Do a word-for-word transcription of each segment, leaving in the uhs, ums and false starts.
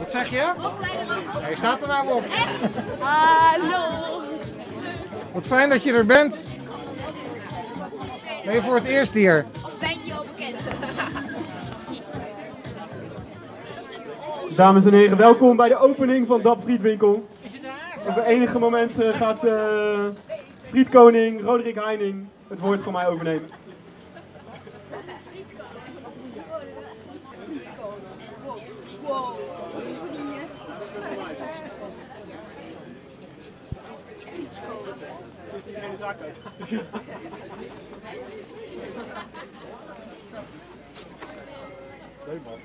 Wat zeg je? Ja, je staat er nou op. Hallo. Wat fijn dat je er bent. Ben je voor het eerst hier? Of ben je al bekend? Dames en heren, welkom bij de opening van Dap Frietwinkel. Op enige moment uh, gaat uh, Frietkoning Roderick Heining het woord van mij overnemen. Wow. Leuk man.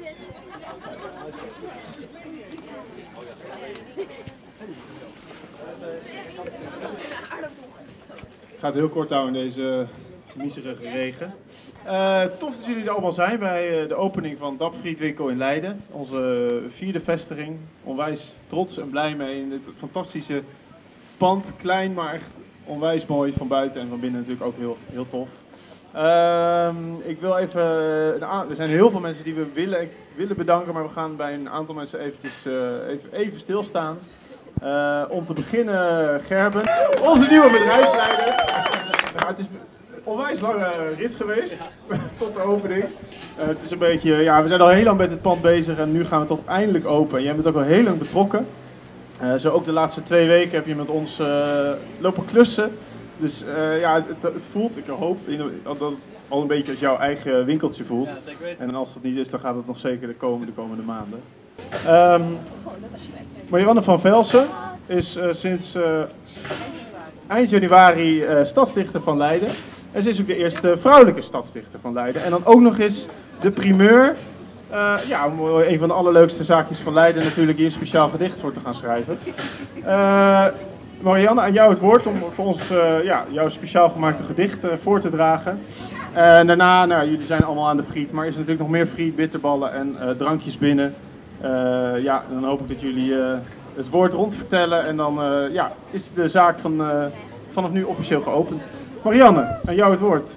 Ik ga het heel kort houden in deze miserige regen. Uh, tof dat jullie er allemaal zijn bij uh, de opening van Dap Frietwinkel in Leiden. Onze vierde vestiging. Onwijs trots en blij mee in dit fantastische pand. Klein, maar echt onwijs mooi van buiten en van binnen natuurlijk ook heel, heel tof. Uh, ik wil even, er zijn heel veel mensen die we willen, willen bedanken, maar we gaan bij een aantal mensen eventjes, uh, even, even stilstaan. Uh, om te beginnen Gerben, onze nieuwe bedrijfsleider. Ja, het is een onwijs lange rit geweest, tot de opening. Uh, het is een beetje, ja, we zijn al heel lang met het pand bezig en nu gaan we toch eindelijk open. Jij bent ook al heel lang betrokken. Uh, zo ook de laatste twee weken heb je met ons uh, lopen klussen. Dus uh, ja, het, het voelt, ik hoop dat het al een beetje als jouw eigen winkeltje voelt. Ja, zeker weten. En als dat niet is, dan gaat het nog zeker de komende, de komende maanden. Um, Marianne van Velsen is uh, sinds uh, eind januari uh, stadsdichter van Leiden. En ze is ook de eerste vrouwelijke stadsdichter van Leiden. En dan ook nog eens de primeur. Uh, ja, om een van de allerleukste zaakjes van Leiden natuurlijk hier een speciaal gedicht voor te gaan schrijven. Uh, Marianne, aan jou het woord om voor ons uh, ja, jouw speciaal gemaakte gedicht uh, voor te dragen. En daarna, nou, jullie zijn allemaal aan de friet, maar er is natuurlijk nog meer friet, bitterballen en uh, drankjes binnen. Uh, ja, en dan hoop ik dat jullie uh, het woord rondvertellen en dan uh, ja, is de zaak van, uh, vanaf nu officieel geopend. Marianne, aan jou het woord.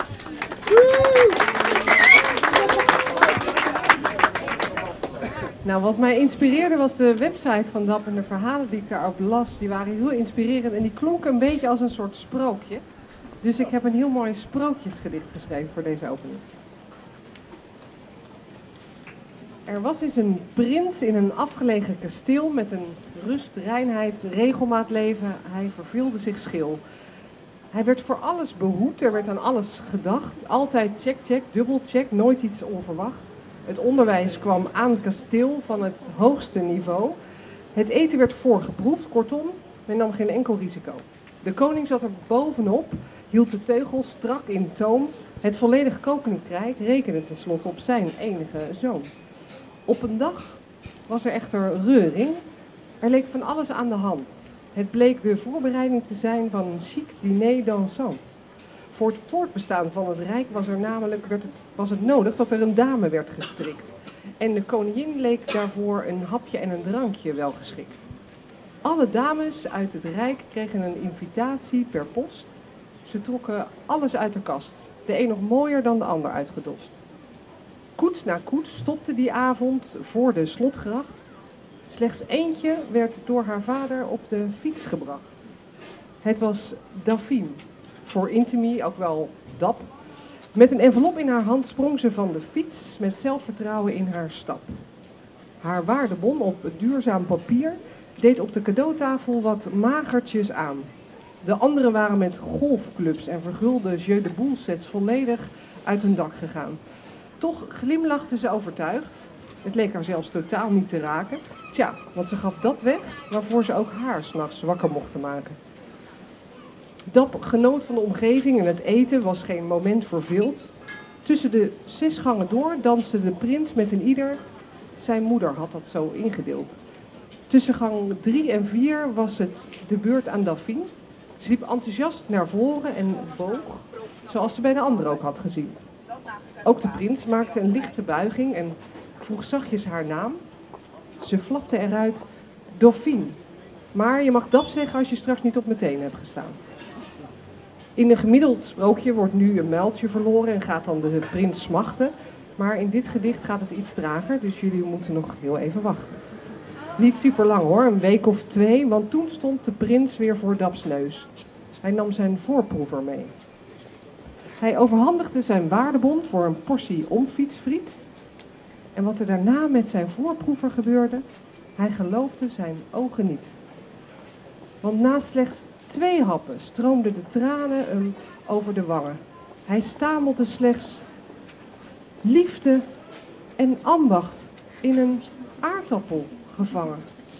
Nou, wat mij inspireerde was de website van Dap en de verhalen die ik daarop las. Die waren heel inspirerend en die klonken een beetje als een soort sprookje. Dus ik heb een heel mooi sprookjesgedicht geschreven voor deze opening. Er was eens een prins in een afgelegen kasteel met een rust, reinheid, regelmaat leven. Hij verveelde zich schil. Hij werd voor alles behoed, er werd aan alles gedacht. Altijd check, check, dubbel check, nooit iets onverwacht. Het onderwijs kwam aan kasteel van het hoogste niveau. Het eten werd voorgeproefd, kortom, men nam geen enkel risico. De koning zat er bovenop, hield de teugel strak in toom. Het volledige koninkrijk rekende tenslotte op zijn enige zoon. Op een dag was er echter reuring. Er leek van alles aan de hand. Het bleek de voorbereiding te zijn van een chic diner dansant. Voor het voortbestaan van het rijk was, er namelijk, werd het, was het nodig dat er een dame werd gestrikt. En de koningin leek daarvoor een hapje en een drankje wel geschikt. Alle dames uit het rijk kregen een invitatie per post. Ze trokken alles uit de kast, de een nog mooier dan de ander uitgedost. Koets na koets stopte die avond voor de slotgracht. Slechts eentje werd door haar vader op de fiets gebracht. Het was Dauphine, voor Intimie ook wel Dap. Met een envelop in haar hand sprong ze van de fiets met zelfvertrouwen in haar stap. Haar waardebon op duurzaam papier deed op de cadeautafel wat magertjes aan. De anderen waren met golfclubs en vergulde jeu de boule sets volledig uit hun dak gegaan. Toch glimlachte ze overtuigd. Het leek haar zelfs totaal niet te raken. Tja, want ze gaf dat weg waarvoor ze ook haar 's nachts wakker mochten maken. Dap genoot van de omgeving en het eten was geen moment verveeld. Tussen de zes gangen door danste de prins met een ieder. Zijn moeder had dat zo ingedeeld. Tussen gang drie en vier was het de beurt aan Dauphine. Ze liep enthousiast naar voren en boog, zoals ze bij de anderen ook had gezien. Ook de prins maakte een lichte buiging en vroeg zachtjes haar naam. Ze flapte eruit, Dauphine. Maar je mag Dap zeggen als je straks niet op mijn tenen hebt gestaan. In een gemiddeld sprookje wordt nu een muiltje verloren en gaat dan de prins smachten. Maar in dit gedicht gaat het iets trager, dus jullie moeten nog heel even wachten. Niet super lang hoor, een week of twee, want toen stond de prins weer voor Daps neus. Hij nam zijn voorproever mee. Hij overhandigde zijn waardebon voor een portie omfietsfriet. En wat er daarna met zijn voorproever gebeurde, hij geloofde zijn ogen niet. Want na slechts twee happen stroomden de tranen hem over de wangen. Hij stamelde slechts liefde en ambacht in een aardappel gevangen.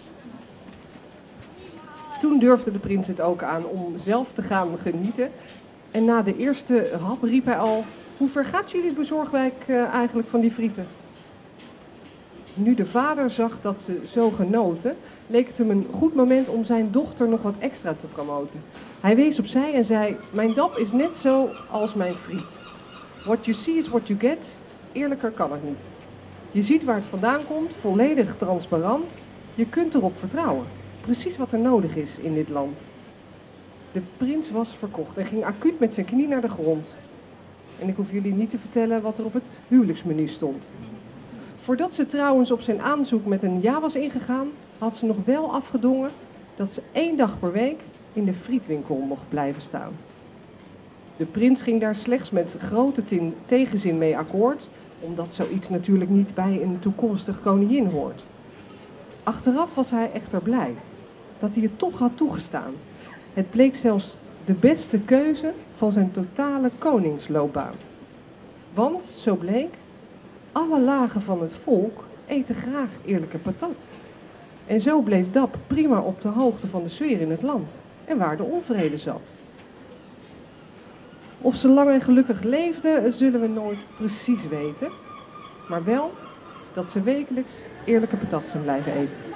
Toen durfde de prins het ook aan om zelf te gaan genieten. En na de eerste hap riep hij al: hoe ver gaat jullie bezorgwijk uh, eigenlijk van die frieten? Nu de vader zag dat ze zo genoten, leek het hem een goed moment om zijn dochter nog wat extra te promoten. Hij wees opzij en zei: mijn Dap is net zo als mijn friet. What you see is what you get. Eerlijker kan het niet. Je ziet waar het vandaan komt, volledig transparant. Je kunt erop vertrouwen. Precies wat er nodig is in dit land. De prins was verkocht en ging acuut met zijn knie naar de grond. En ik hoef jullie niet te vertellen wat er op het huwelijksmenu stond. Voordat ze trouwens op zijn aanzoek met een ja was ingegaan, had ze nog wel afgedongen dat ze één dag per week in de frietwinkel mocht blijven staan. De prins ging daar slechts met grote tegenzin mee akkoord, omdat zoiets natuurlijk niet bij een toekomstig koningin hoort. Achteraf was hij echter blij dat hij het toch had toegestaan. Het bleek zelfs de beste keuze van zijn totale koningsloopbaan. Want, zo bleek, alle lagen van het volk eten graag eerlijke patat. En zo bleef Dap prima op de hoogte van de sfeer in het land en waar de onvrede zat. Of ze lang en gelukkig leefden, zullen we nooit precies weten. Maar wel dat ze wekelijks eerlijke patat zijn blijven eten.